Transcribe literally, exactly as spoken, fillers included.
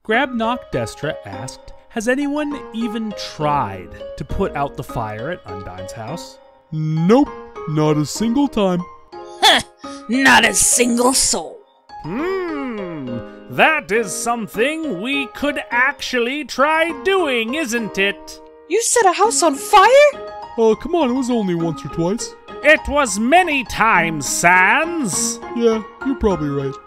Grabknock Destra asked, has anyone even tried to put out the fire at Undyne's house? Nope, not a single time. Huh, not a single soul. Hmm, that is something we could actually try doing, isn't it? You set a house on fire? Oh, uh, come on, it was only once or twice. It was many times, Sans. Yeah, you're probably right.